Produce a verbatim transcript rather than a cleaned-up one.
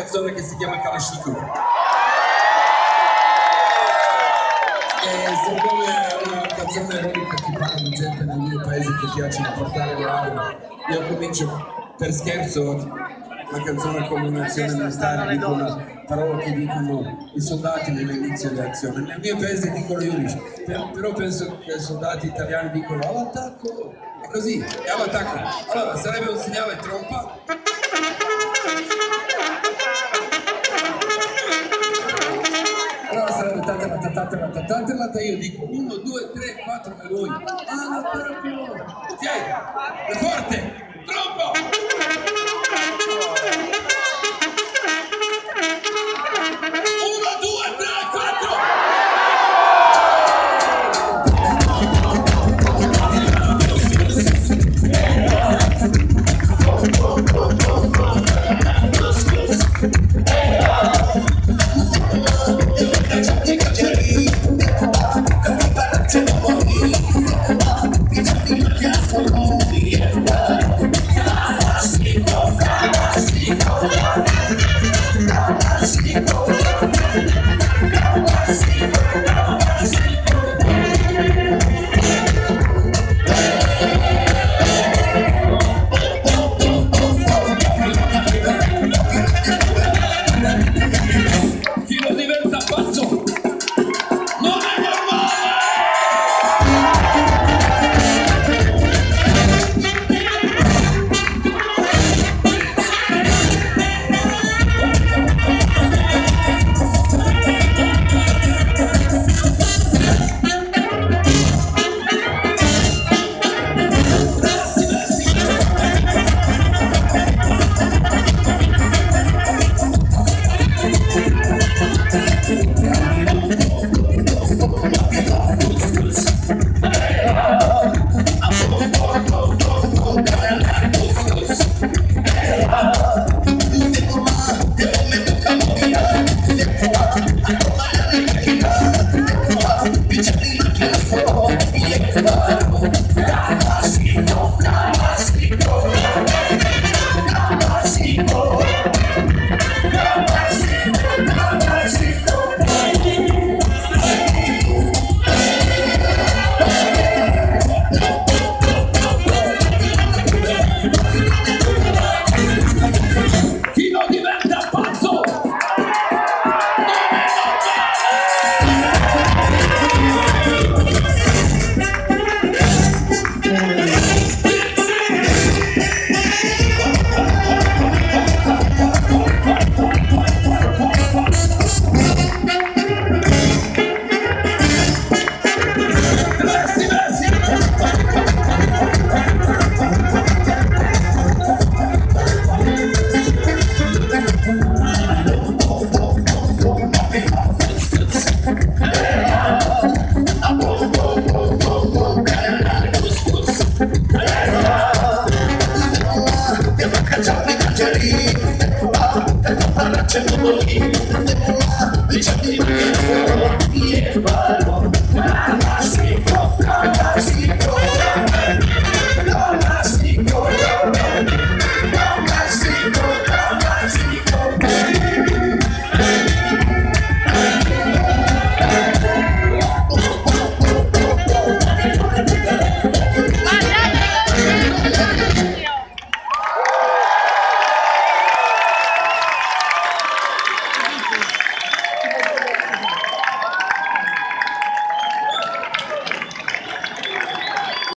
canzone che si chiama Kalashnikov. E secondo me è una canzone eroica che parla di gente nel mio paese che piace portare le armi. Io comincio per scherzo la canzone come un'azione militare, dicono parole che dicono i soldati nell'inizio dell'azione. Nel mio paese dicono Yurish, però penso che i soldati italiani dicono all'attacco, è così, è all'attacco. Allora sarebbe un segnale trompa. Allora sarebbe tatela tatela tatela, io dico uno, due, tre, quattro e voi all'attacco. Ok, è forte, trompa! C'è